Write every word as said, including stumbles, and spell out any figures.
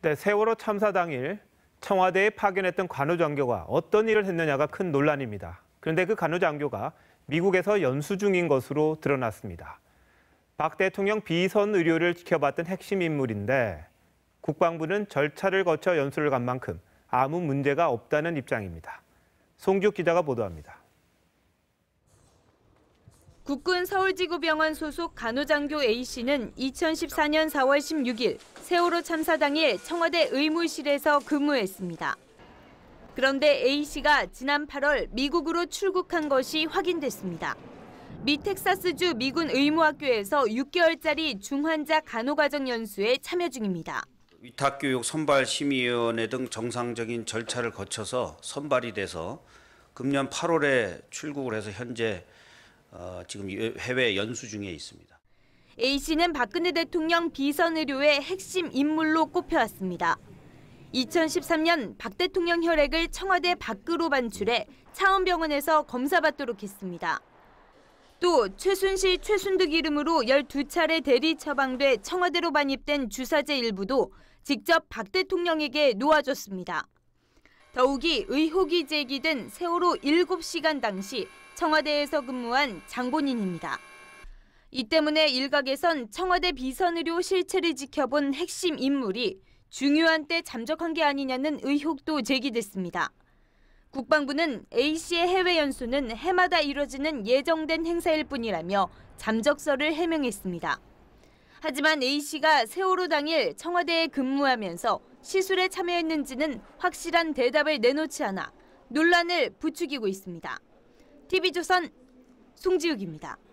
네, 세월호 참사 당일 청와대에 파견했던 간호장교가 어떤 일을 했느냐가 큰 논란입니다. 그런데 그 간호장교가 미국에서 연수 중인 것으로 드러났습니다. 박 대통령 비선 의료를 지켜봤던 핵심 인물인데 국방부는 절차를 거쳐 연수를 간 만큼 아무 문제가 없다는 입장입니다. 송지욱 기자가 보도합니다. 국군 서울지구병원 소속 간호장교 A씨는 이천십사 년 사월 십육일 세월호 참사 당일 청와대 의무실에서 근무했습니다. 그런데 A씨가 지난 팔월 미국으로 출국한 것이 확인됐습니다. 미 텍사스주 미군 의무학교에서 육 개월짜리 중환자 간호과정 연수에 참여 중입니다. 위탁교육 선발심의위원회 등 정상적인 절차를 거쳐서 선발이 돼서 금년 팔월에 출국을 해서 현재 어, 지금 해외 연수 중에 있습니다. A씨는 박근혜 대통령 비선의료의 핵심 인물로 꼽혀왔습니다. 이천십삼 년 박 대통령 혈액을 청와대 밖으로 반출해 차원병원에서 검사받도록 했습니다. 또 최순실, 최순득 이름으로 열두 차례 대리 처방돼 청와대로 반입된 주사제 일부도 직접 박 대통령에게 놓아줬습니다. 더욱이 의혹이 제기된 세월호 일곱 시간 당시 청와대에서 근무한 장본인입니다. 이 때문에 일각에선 청와대 비선의료 실체를 지켜본 핵심 인물이 중요한 때 잠적한 게 아니냐는 의혹도 제기됐습니다. 국방부는 A씨의 해외 연수는 해마다 이뤄지는 예정된 행사일 뿐이라며 잠적설을 해명했습니다. 하지만 A씨가 세월호 당일 청와대에 근무하면서 시술에 참여했는지는 확실한 대답을 내놓지 않아 논란을 부추기고 있습니다. 티비조선 송지욱입니다.